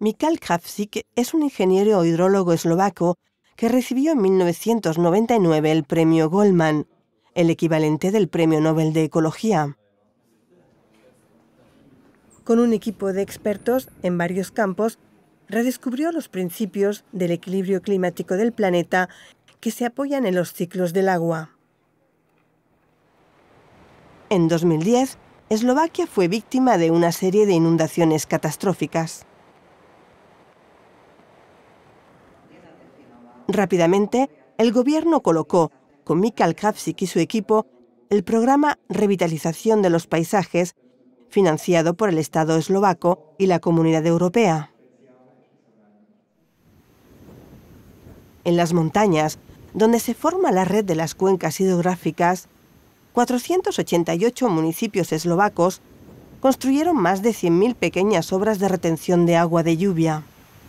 Michal Krawczyk es un ingeniero hidrólogo eslovaco que recibió en 1999 el premio Goldman, el equivalente del Premio Nobel de Ecología. Con un equipo de expertos en varios campos, redescubrió los principios del equilibrio climático del planeta que se apoyan en los ciclos del agua. En 2010, Eslovaquia fue víctima de una serie de inundaciones catastróficas. Rápidamente, el gobierno colocó, con Michal Krawczyk y su equipo, el programa Revitalización de los Paisajes, financiado por el Estado eslovaco y la Comunidad Europea. En las montañas, donde se forma la red de las cuencas hidrográficas, 488 municipios eslovacos construyeron más de 100.000 pequeñas obras de retención de agua de lluvia.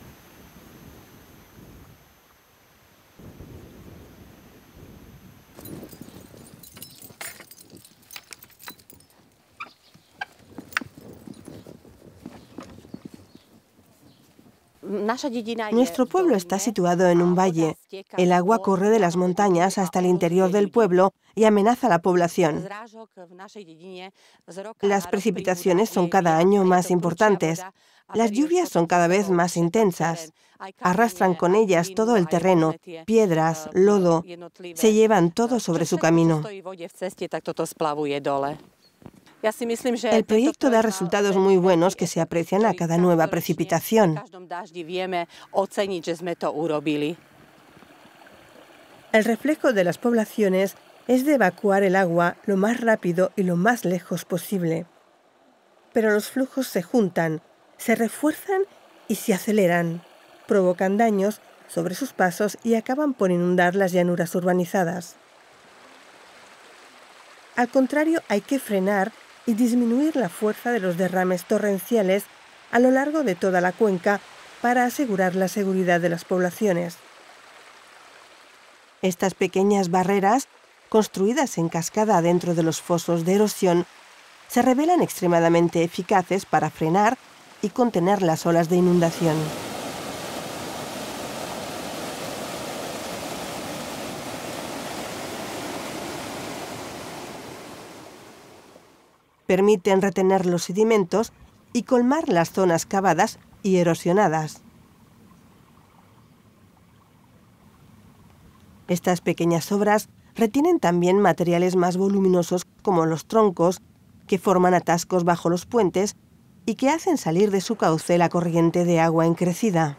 Nuestro pueblo está situado en un valle. El agua corre de las montañas hasta el interior del pueblo y amenaza a la población. Las precipitaciones son cada año más importantes. Las lluvias son cada vez más intensas. Arrastran con ellas todo el terreno, piedras, lodo. Se llevan todo sobre su camino. El proyecto da resultados muy buenos que se aprecian a cada nueva precipitación. El reflejo de las poblaciones es de evacuar el agua lo más rápido y lo más lejos posible. Pero los flujos se juntan, se refuerzan y se aceleran, provocan daños sobre sus pasos y acaban por inundar las llanuras urbanizadas. Al contrario, hay que frenar y disminuir la fuerza de los derrames torrenciales a lo largo de toda la cuenca para asegurar la seguridad de las poblaciones. Estas pequeñas barreras, construidas en cascada dentro de los fosos de erosión, se revelan extremadamente eficaces para frenar y contener las olas de inundación. Permiten retener los sedimentos y colmar las zonas cavadas y erosionadas. Estas pequeñas obras retienen también materiales más voluminosos como los troncos, que forman atascos bajo los puentes y que hacen salir de su cauce la corriente de agua en crecida.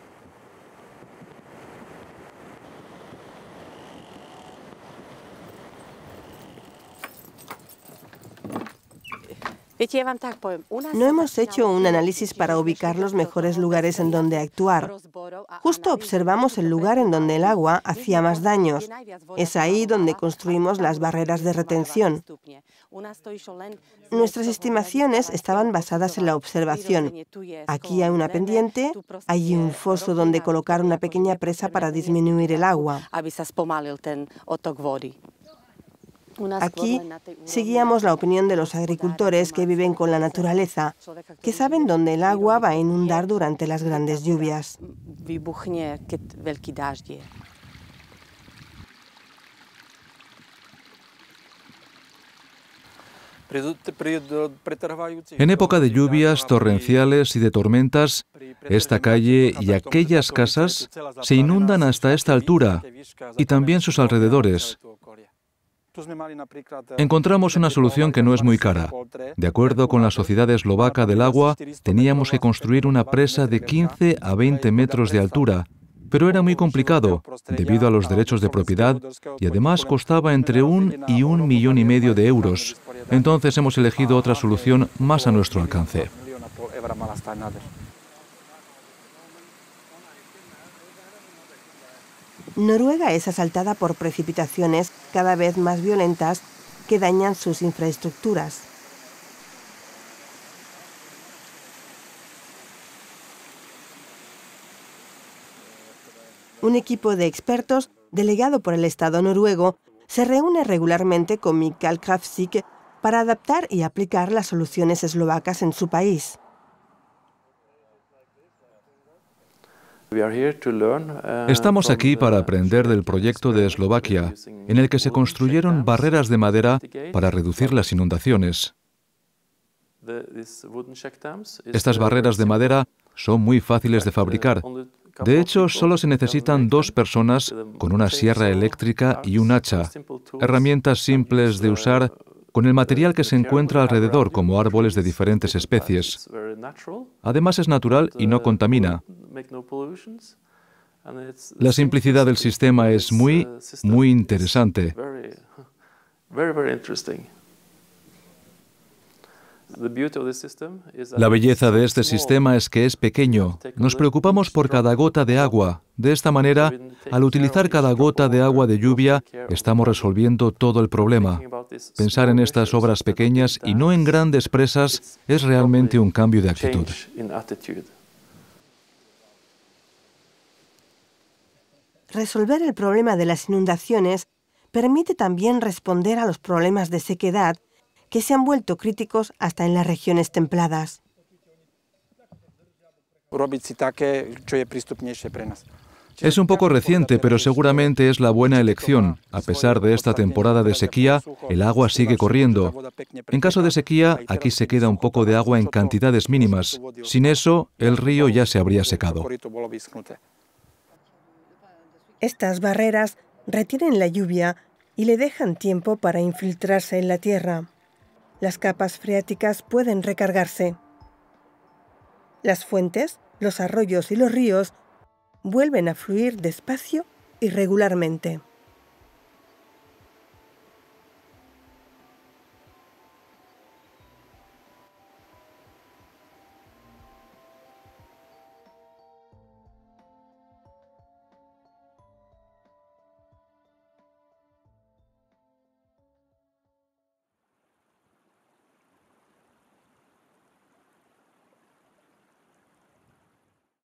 No hemos hecho un análisis para ubicar los mejores lugares en donde actuar. Justo observamos el lugar en donde el agua hacía más daños. Es ahí donde construimos las barreras de retención. Nuestras estimaciones estaban basadas en la observación. Aquí hay una pendiente, hay un foso donde colocar una pequeña presa para disminuir el agua. Aquí seguíamos la opinión de los agricultores que viven con la naturaleza, que saben dónde el agua va a inundar durante las grandes lluvias. En época de lluvias torrenciales y de tormentas, esta calle y aquellas casas se inundan hasta esta altura y también sus alrededores. Encontramos una solución que no es muy cara. De acuerdo con la Sociedad Eslovaca del Agua, teníamos que construir una presa de 15 a 20 metros de altura, pero era muy complicado debido a los derechos de propiedad y además costaba entre 1 y 1,5 millones de euros. Entonces hemos elegido otra solución más a nuestro alcance. Noruega es asaltada por precipitaciones cada vez más violentas que dañan sus infraestructuras. Un equipo de expertos, delegado por el Estado noruego, se reúne regularmente con Michal Krawczyk para adaptar y aplicar las soluciones eslovacas en su país. Estamos aquí para aprender del proyecto de Eslovaquia, en el que se construyeron barreras de madera para reducir las inundaciones. Estas barreras de madera son muy fáciles de fabricar. De hecho, solo se necesitan 2 personas con una sierra eléctrica y un hacha, herramientas simples de usar con el material que se encuentra alrededor, como árboles de diferentes especies. Además, es natural y no contamina. La simplicidad del sistema es muy interesante. La belleza de este sistema es que es pequeño. Nos preocupamos por cada gota de agua. De esta manera, al utilizar cada gota de agua de lluvia, estamos resolviendo todo el problema. Pensar en estas obras pequeñas y no en grandes presas es realmente un cambio de actitud. Resolver el problema de las inundaciones permite también responder a los problemas de sequedad que se han vuelto críticos hasta en las regiones templadas. Es un poco reciente, pero seguramente es la buena elección. A pesar de esta temporada de sequía, el agua sigue corriendo. En caso de sequía, aquí se queda un poco de agua en cantidades mínimas. Sin eso, el río ya se habría secado. Estas barreras retienen la lluvia y le dejan tiempo para infiltrarse en la tierra. Las capas freáticas pueden recargarse. Las fuentes, los arroyos y los ríos vuelven a fluir despacio y regularmente.